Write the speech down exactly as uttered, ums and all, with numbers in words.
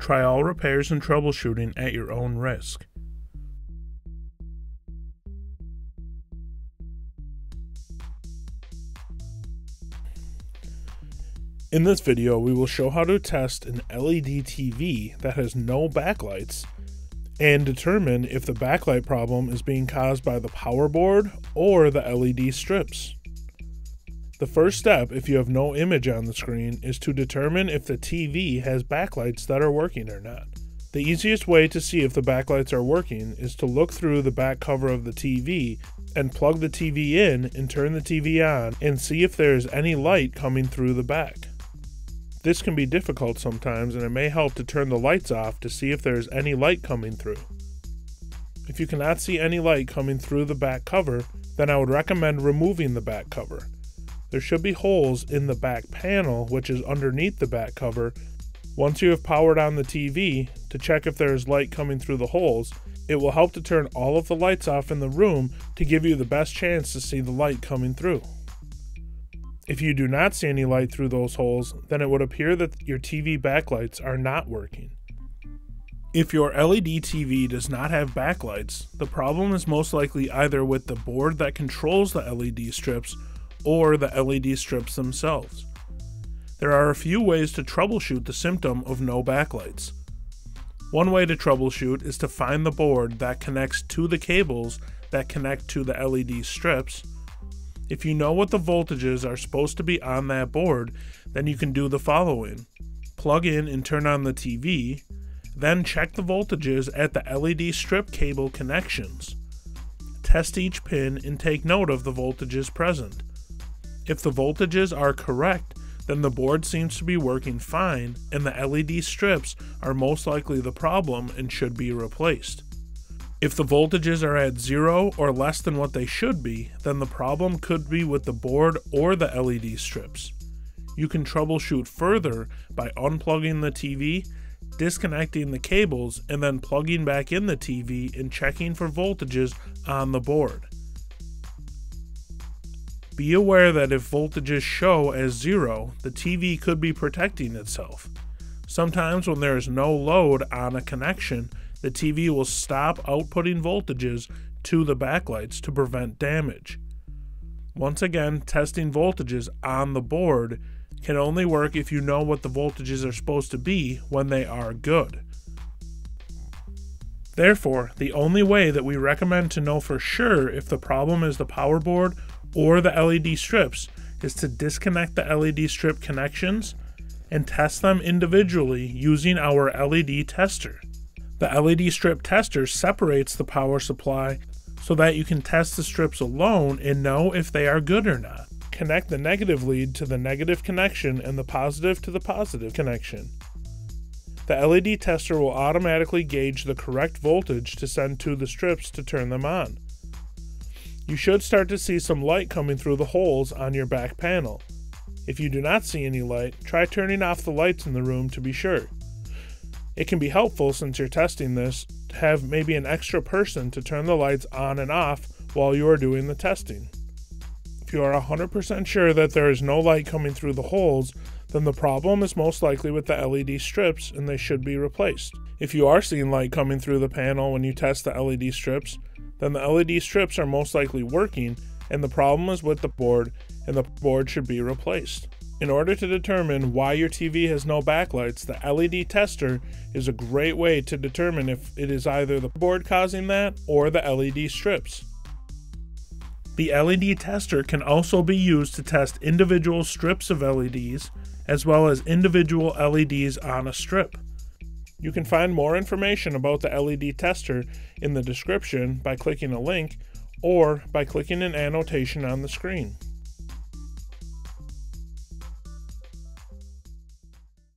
Try all repairs and troubleshooting at your own risk. In this video, we will show how to test an L E D T V that has no backlights and determine if the backlight problem is being caused by the power board or the L E D strips. The first step, if you have no image on the screen, is to determine if the T V has backlights that are working or not. The easiest way to see if the backlights are working is to look through the back cover of the T V and plug the T V in and turn the T V on and see if there is any light coming through the back. This can be difficult sometimes, and it may help to turn the lights off to see if there is any light coming through. If you cannot see any light coming through the back cover, then I would recommend removing the back cover. There should be holes in the back panel, which is underneath the back cover. Once you have powered on the T V, to check if there is light coming through the holes, it will help to turn all of the lights off in the room to give you the best chance to see the light coming through. If you do not see any light through those holes, then it would appear that your T V backlights are not working. If your L E D T V does not have backlights, the problem is most likely either with the board that controls the L E D strips or the L E D strips themselves. There are a few ways to troubleshoot the symptom of no backlights. One way to troubleshoot is to find the board that connects to the cables that connect to the L E D strips. If you know what the voltages are supposed to be on that board, then you can do the following. Plug in and turn on the T V, then check the voltages at the L E D strip cable connections. Test each pin and take note of the voltages present. If the voltages are correct, then the board seems to be working fine and the L E D strips are most likely the problem and should be replaced. If the voltages are at zero or less than what they should be, then the problem could be with the board or the L E D strips. You can troubleshoot further by unplugging the T V, disconnecting the cables, and then plugging back in the T V and checking for voltages on the board. Be aware that if voltages show as zero, the T V could be protecting itself. Sometimes when there is no load on a connection, the T V will stop outputting voltages to the backlights to prevent damage. Once again, testing voltages on the board can only work if you know what the voltages are supposed to be when they are good. Therefore, the only way that we recommend to know for sure if the problem is the power board or the L E D strips is to disconnect the L E D strip connections and test them individually using our L E D tester. The L E D strip tester separates the power supply so that you can test the strips alone and know if they are good or not. Connect the negative lead to the negative connection and the positive to the positive connection. The L E D tester will automatically gauge the correct voltage to send to the strips to turn them on. You should start to see some light coming through the holes on your back panel. If you do not see any light, try turning off the lights in the room to be sure. It can be helpful, since you're testing this, to have maybe an extra person to turn the lights on and off while you are doing the testing. If you are one hundred percent sure that there is no light coming through the holes, then the problem is most likely with the L E D strips and they should be replaced. If you are seeing light coming through the panel when you test the L E D strips, then the L E D strips are most likely working and the problem is with the board and the board should be replaced. In order to determine why your T V has no backlights, the L E D tester is a great way to determine if it is either the board causing that or the L E D strips. The L E D tester can also be used to test individual strips of L E Ds as well as individual L E Ds on a strip. You can find more information about the L E D tester in the description by clicking a link or by clicking an annotation on the screen.